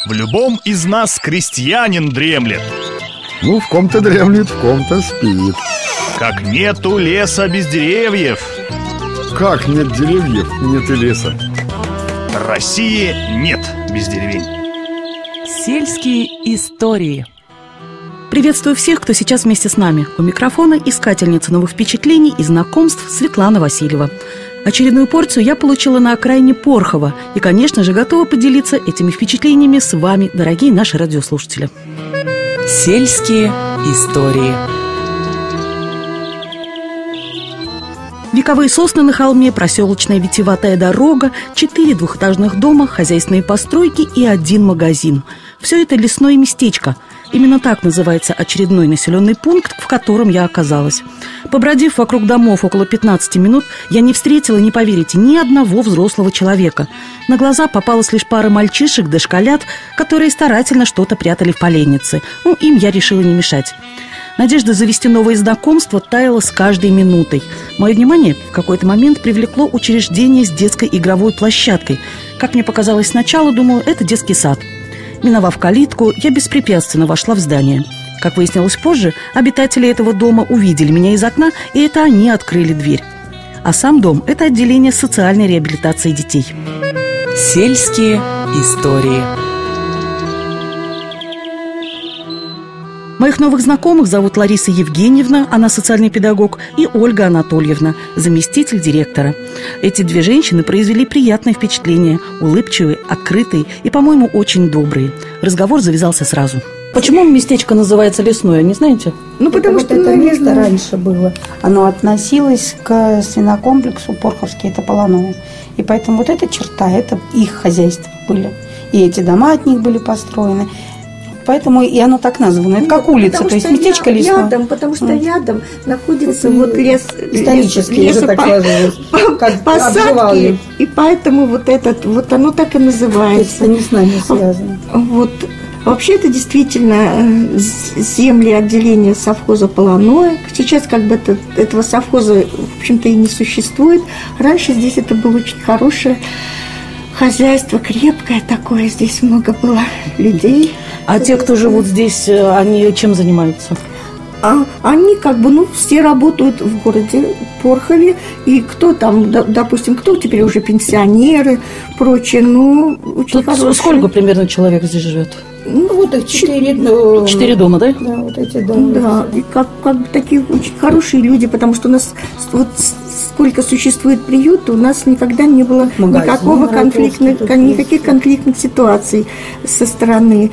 В любом из нас крестьянин дремлет. Ну, в ком-то дремлет, в ком-то спит. Как нету леса без деревьев. Как нет деревьев, нет и леса. России нет без деревень. Сельские истории. Приветствую всех, кто сейчас вместе с нами. У микрофона искательница новых впечатлений и знакомств Светлана Васильева. Очередную порцию я получила на окраине Порхова и, конечно же, готова поделиться этими впечатлениями с вами, дорогие наши радиослушатели. Сельские истории. Вековые сосны на холме, проселочная витиеватая дорога, 4 двухэтажных дома, хозяйственные постройки и 1 магазин. Все это лесное местечко. Именно так называется очередной населенный пункт, в котором я оказалась. Побродив вокруг домов около 15 минут, я не встретила, не поверите, ни одного взрослого человека. На глаза попалась лишь пара мальчишек, дошколят, которые старательно что-то прятали в поленнице. Им я решила не мешать. Надежда завести новые знакомства таяла с каждой минутой. Мое внимание в какой-то момент привлекло учреждение с детской игровой площадкой. Как мне показалось сначала, думаю, это детский сад. Миновав калитку, я беспрепятственно вошла в здание. Как выяснилось позже, обитатели этого дома увидели меня из окна, и это они открыли дверь. А сам дом – это отделение социальной реабилитации детей. Сельские истории. Моих новых знакомых зовут Лариса Евгеньевна, она социальный педагог, и Ольга Анатольевна, заместитель директора. Эти 2 женщины произвели приятное впечатление, улыбчивые, открытые и, по-моему, очень добрые. Разговор завязался сразу. Почему местечко называется Лесное, не знаете? Потому что это место раньше было. Оно относилось к свинокомплексу Порховский, это Полоновый. И поэтому вот эта черта, это их хозяйства были. И эти дома от них были построены. Поэтому и оно так названо. Это как улица, то есть местечко лесное. Потому что рядом находится вот лес. Исторический, уже так сложилось. Посадки. И поэтому вот этот, вот оно так и называется. Это не с нами связано. Вот. Вообще это действительно земли отделения совхоза Полоное. Сейчас как бы этого совхоза, в общем-то, и не существует. Раньше здесь это было очень хорошее хозяйство, крепкое такое. Здесь много было людей. А те, кто живут здесь, они чем занимаются? Они все работают в городе Порхове. И кто там, допустим, кто теперь уже пенсионеры, прочее, очень хорошие. Сколько примерно человек здесь живет? Вот их 4 дома, да? Да, вот эти дома. Да, и как такие очень хорошие люди, потому что у нас вот сколько существует приют, у нас никогда не было никаких конфликтных ситуаций со стороны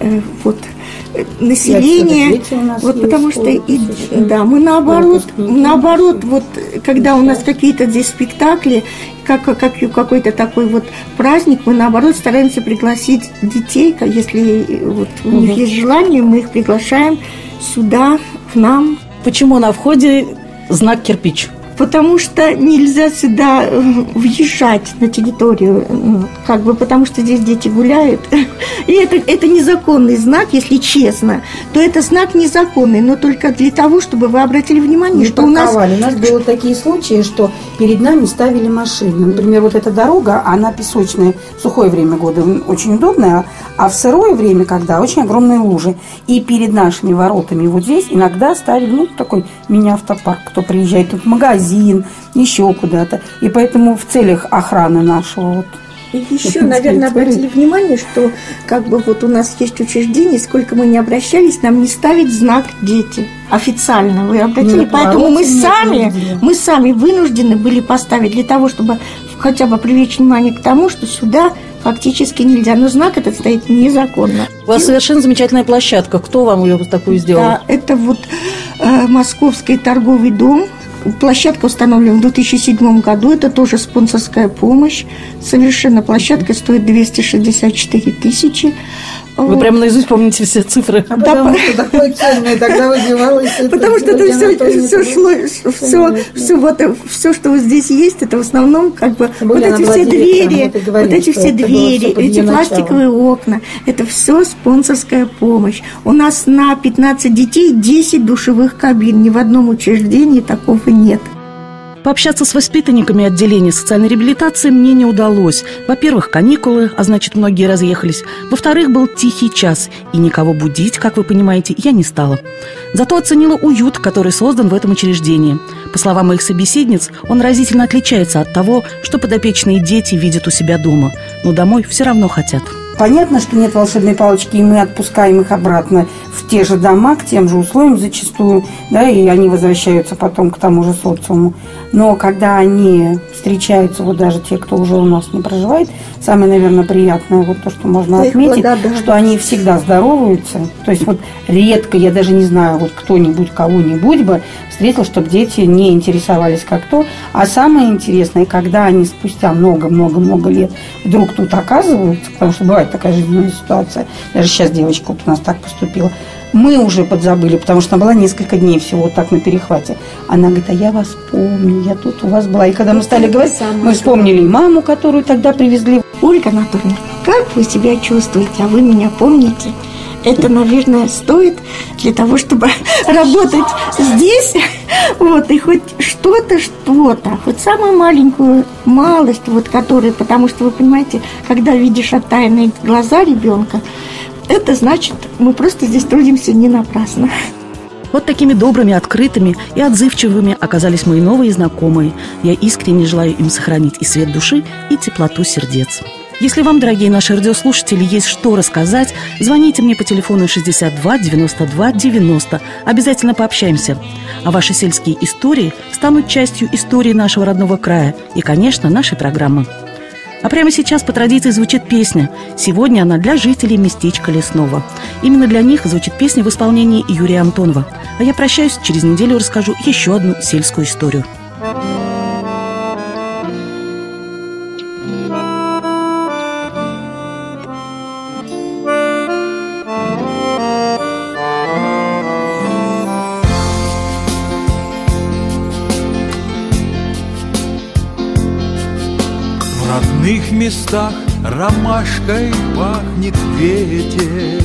населения. Потому что мы наоборот, вот когда у нас какие-то здесь спектакли, как какой-то такой вот праздник, мы наоборот стараемся пригласить детей, если у них есть желание, мы их приглашаем сюда, к нам. Почему на входе знак кирпич? Потому что нельзя сюда въезжать на территорию, потому что здесь дети гуляют. И это незаконный знак, если честно, то это знак незаконный, но только для того, чтобы вы обратили внимание, что у нас были такие случаи, что перед нами ставили машины. Например, вот эта дорога, она песочная, в сухое время года очень удобная, а в сырое время, когда очень огромные лужи. И перед нашими воротами вот здесь иногда ставили, такой мини-автопарк, кто приезжает тут в магазин, еще куда-то. И поэтому в целях охраны нашего И еще, наверное, обратили внимание, что у нас есть учреждение, сколько мы не обращались, нам не ставить знак «дети» официально. Вы обратили? Поэтому мы сами вынуждены были поставить для того, чтобы хотя бы привлечь внимание к тому, что сюда фактически нельзя. Но знак этот стоит незаконно. У вас совершенно замечательная площадка. Кто вам ее такую сделал? Да, это Московский торговый дом. Площадка установлена в 2007 году. Это тоже спонсорская помощь. Совершенно площадка стоит 264 тысячи. Вы прямо наизусть помните все цифры. Потому что такое ценное тогда вызывалось. Потому что это все шло, все, что вот здесь есть, это в основном вот эти все двери, эти пластиковые окна, это все спонсорская помощь. У нас на 15 детей 10 душевых кабин. Ни в одном учреждении такого нет. Пообщаться с воспитанниками отделения социальной реабилитации мне не удалось. Во-первых, каникулы, а значит, многие разъехались. Во-вторых, был тихий час, и никого будить, как вы понимаете, я не стала. Зато оценила уют, который создан в этом учреждении. По словам моих собеседниц, он разительно отличается от того, что подопечные дети видят у себя дома. Но домой все равно хотят. Понятно, что нет волшебной палочки, и мы отпускаем их обратно в те же дома, к тем же условиям зачастую, да, и они возвращаются потом к тому же социуму. Но когда они встречаются, вот даже те, кто уже у нас не проживает, самое, наверное, приятное, вот то, что можно отметить, что они всегда здороваются. То есть вот редко, я даже не знаю, вот кто-нибудь, кого-нибудь бы встретил, чтобы дети не интересовались как то. А самое интересное, когда они спустя много-много-много лет вдруг тут оказываются, потому что бывает такая жизненная ситуация, даже сейчас девочка вот у нас так поступила, мы уже подзабыли, потому что она была несколько дней всего вот так на перехвате. Она говорит: а я вас помню, я тут у вас была. И когда мы стали говорить, мы вспомнили маму, которую тогда привезли. Ольга Анатольевна, как вы себя чувствуете? А вы меня помните? Это, наверное, стоит для того, чтобы работать здесь, вот, и хоть что-то, хоть самую маленькую малость, вот, которая, потому что, вы понимаете, когда видишь оттаянные глаза ребенка, это значит, мы просто здесь трудимся не напрасно. Вот такими добрыми, открытыми и отзывчивыми оказались мои новые знакомые. Я искренне желаю им сохранить и свет души, и теплоту сердец. Если вам, дорогие наши радиослушатели, есть что рассказать, звоните мне по телефону 62 92 90. Обязательно пообщаемся. А ваши сельские истории станут частью истории нашего родного края и, конечно, нашей программы. А прямо сейчас по традиции звучит песня. Сегодня она для жителей местечка Лесного. Именно для них звучит песня в исполнении Юрия Антонова. А я прощаюсь, через неделю расскажу еще одну сельскую историю. В родных местах ромашкой пахнет ветер,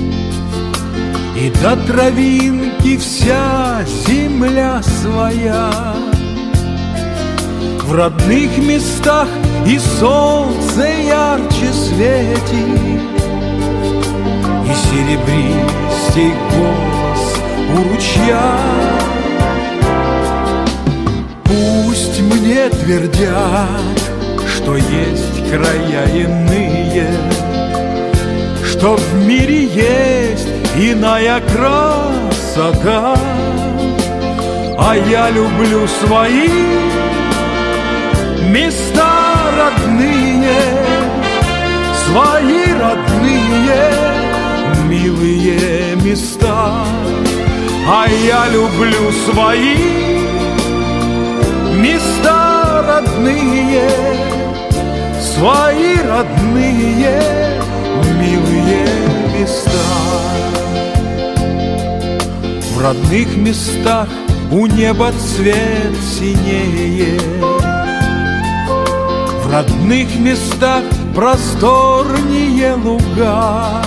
и до травинки вся земля своя. В родных местах и солнце ярче светит, и серебристей голос у ручья. Пусть мне твердят, что есть края иные, что в мире есть иная красота, а я люблю свои места родные, свои родные, милые места, а я люблю свои места родные, свои родные, милые места. В родных местах у неба цвет синее, в родных местах просторнее луга,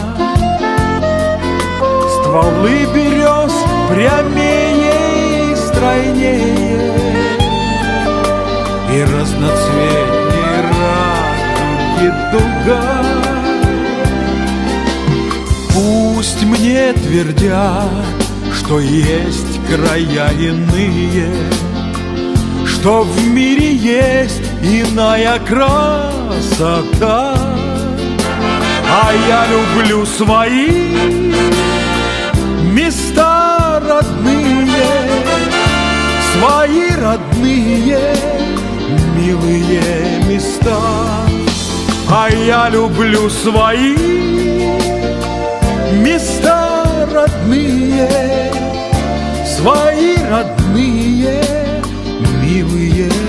стволы берез прямее и стройнее, и разноцветнее радуги дуга. Пусть мне твердят, что есть края иные, что в мире есть иная красота, а я люблю свои места родные, свои родные, милые места, а я люблю свои места родные, свои родные, милые места.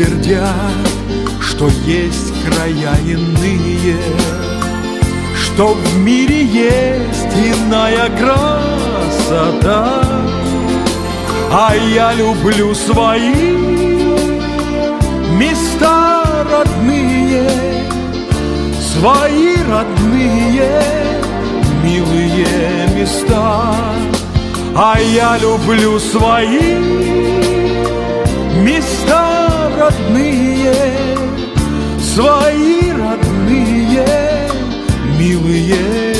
твердят, что есть края иные, что в мире есть иная красота. А я люблю свои места родные, свои родные, милые места. А я люблю свои места родные, свои родные, милые